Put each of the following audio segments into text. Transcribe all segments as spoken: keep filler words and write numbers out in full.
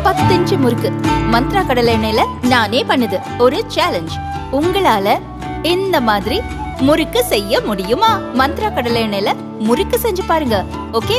பத்து இன்ச்சு முறுக்கு மந்த்ரா கடலை எண்ணெயில நானே பண்ணுது ஒரு சேலஞ்ச். உங்களால இந்த மாதிரி முறுக்கு செய்ய முடியுமா? மந்த்ரா கடலை எண்ணெயில முறுக்கு செஞ்சு பாருங்க. ஓகே.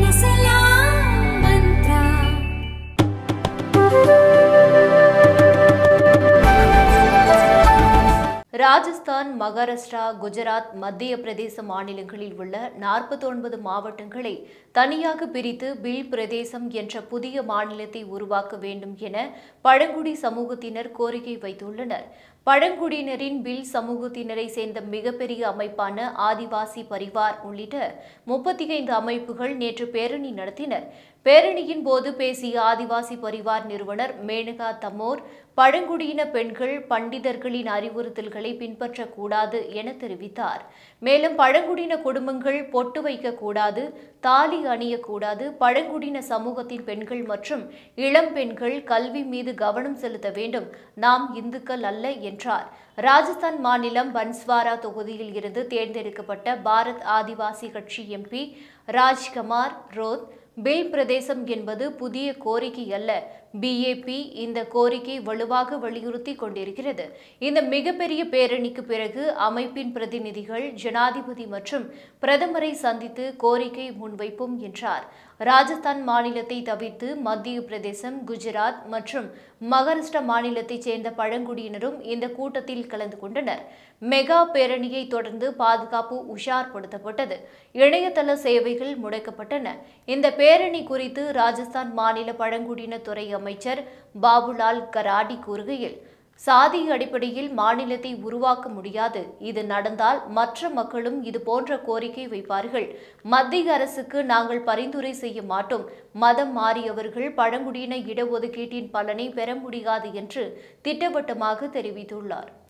ராஜஸ்தான், மகாராஷ்டிரா, குஜராத், மத்திய பிரதேச மாநிலங்களில் உள்ள நாற்பத்தி ஒன்பது மாவட்டங்களை தனியாக பிரித்து பில் பிரதேசம் என்ற புதிய மாநிலத்தை உருவாக்க வேண்டும் என பழங்குடி சமூகத்தினர் கோரிக்கை வைத்துள்ளனர். பழங்குடியினரின் பில் சமூகத்தினரை சேர்ந்த மிகப்பெரிய அமைப்பான ஆதிவாசி பரிவார் உள்ளிட்ட முப்பத்தி ஐந்து அமைப்புகள் நேற்று பேரணி நடத்தினர். பேரணியின் போது பேசிய ஆதிவாசி பரிவார் நிறுவனர் மேனகா தமோர், பழங்குடியின பெண்கள் பண்டிதர்களின் அறிவுறுத்தல்களை பின்பற்றக்கூடாது என தெரிவித்தார். மேலும் பழங்குடியின குடும்பங்கள் பொட்டு வைக்கக்கூடாது, தாலி அணியக்கூடாது, பழங்குடியின சமூகத்தின் பெண்கள் மற்றும் இளம் பெண்கள் கல்வி மீது கவனம் செலுத்த வேண்டும், நாம் இந்துக்கள் அல்ல என்றார். ராஜஸ்தான் மாநிலம் பன்ஸ்வாரா தொகுதியில் இருந்து தேர்ந்தெடுக்கப்பட்ட பாரத் ஆதிவாசி கட்சி எம்பி ராஜ்குமார் ரோத், பில் பிரதேசம் என்பது புதிய கோரிக்கை அல்ல, பிஏபி இந்த கோரிக்கை வலுவாக வலியுறுத்தி கொண்டிருக்கிறது. இந்த மிகப்பெரிய பேரணிக்கு பிறகு அமைப்பின் பிரதிநிதிகள் ஜனாதிபதி மற்றும் பிரதமரை சந்தித்து கோரிக்கை முன்வைப்போம் என்றார். ராஜஸ்தான் மாநிலத்தை தவிர்த்து மத்திய பிரதேசம், குஜராத் மற்றும் மகாராஷ்டிரா மாநிலத்தைச் சேர்ந்த பழங்குடியினரும் இந்த கூட்டத்தில் கலந்து கொண்டனர். மெகா பேரணியை தொடர்ந்து பாதுகாப்பு உஷார்படுத்தப்பட்டது. இணையதள சேவைகள் முடக்கப்பட்டன. இந்த பேரணி குறித்து ராஜஸ்தான் மாநில பழங்குடியின துறை அமைச்சர் பாபுலால் கராடி கூறுகையில், சாதி அடிப்படையில் மாநிலத்தை உருவாக்க முடியாது. இது நடந்தால் மற்ற மக்களும் இது போன்ற கோரிக்கை வைப்பார்கள். மத்திய அரசுக்கு நாங்கள் பரிந்துரை செய்ய மாட்டோம். மதம் மாறியவர்கள் பழங்குடியின இடஒதுக்கீட்டின் பலனை பெற முடியாது என்று திட்டவட்டமாக தெரிவித்துள்ளார்.